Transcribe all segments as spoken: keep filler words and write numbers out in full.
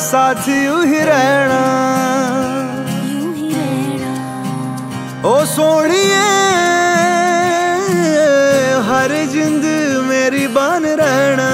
साथ यूं ही रहना, यूं ही रहना। ओ सोनिए हर जिंद मेरी बन रहना।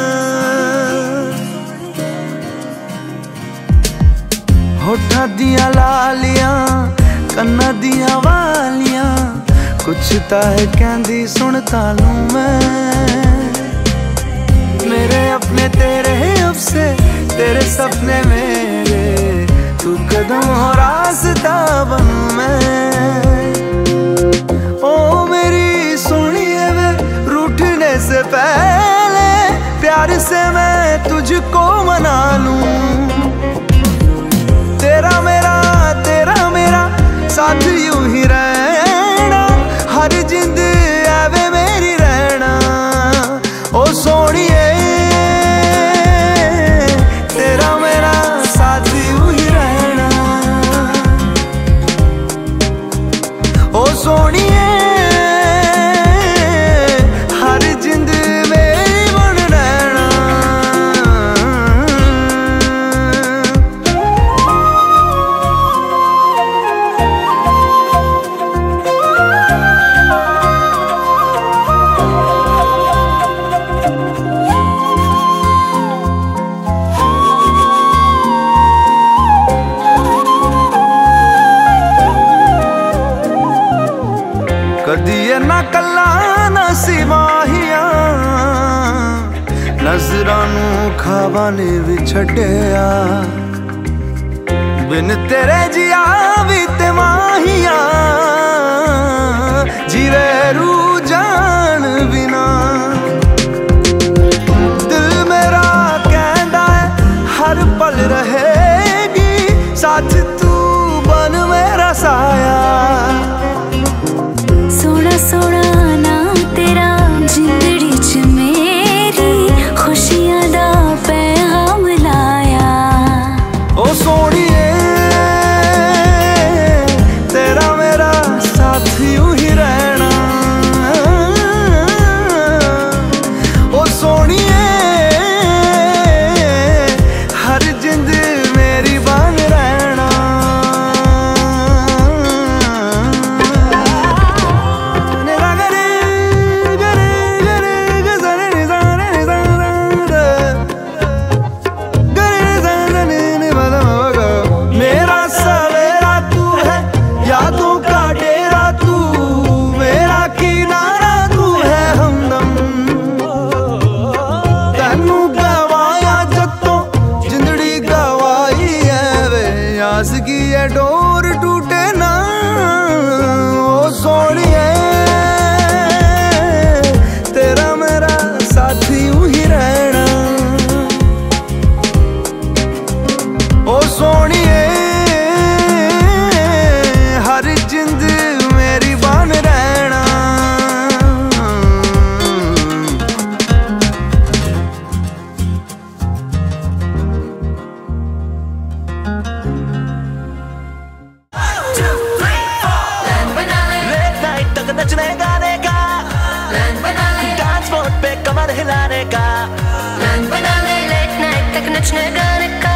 होठा दिया लालियां कन्ना दिया वालियां, कुछ ता है कहंदी सुनता लूं मैं। मेरे अपने तेरे अफसे, तेरे सपने मेरे, तू कदम हो रास्ता बनूं मैं। ओ मेरी सोनिए वे रूठने से पहले प्यार से मैं तुझको मना लूं। तेरा मेरा तेरा मेरा साथ यूं ही रहना, हर जिंद आवे मेरी रहना। ओ सोनिए तेरा मेरा साथ यूं ही रहना। ओ सोनिए हर जिंद मेरी बन रहना। कदी ना कला ना सिवाहिया, नजरां नू खाबा ने भी छड्डिया। बिन तेरे जिया भी ते माहिया, जीवे रू जान बिना। दिल मेरा कहंदा है हर पल रहेगी साथ, तू बन मेरा साया। सोना सोना नाम तेरा जिंदड़ी च मेरी, खुशियां दा पैगाम लाया। ओ सोनिए तेरा मेरा साथ यूं ही रहना। ओ सोनिए हर जिंद मेरी बन रहना। मेरा सवेरा तू है, यादों का डेरा तू, मेरा किनारा तू है हमदम। तेनू गवाया जत्तों जिंदड़ी गवाई है वे, आस की है डोर टूटे ना। ओ सोनिए तेरा मेरा साथ यूं ही रहना। ओ सोनिए हर जिंद मेरी बन रहना। लेट नाइट तक नचने गाने का, डांस फ्लोर पे कमर हिलाने का। लेट नाइट तक नचने गाने का।